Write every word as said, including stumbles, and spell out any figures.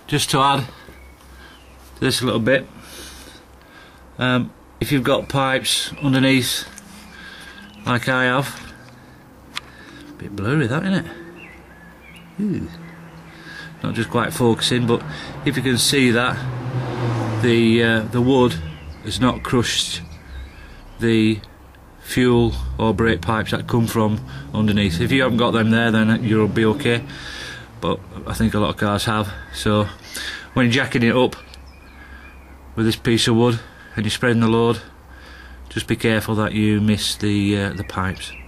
just to add to this a little bit, um, if you've got pipes underneath like I have, a bit blurry that, isn't it? Ooh. Not just quite focusing, but if you can see that the uh, the wood has not crushed the fuel or brake pipes that come from underneath. If you haven't got them there, then you'll be okay, but I think a lot of cars have. So when you're jacking it up with this piece of wood and you're spreading the load, just be careful that you miss the uh, the pipes.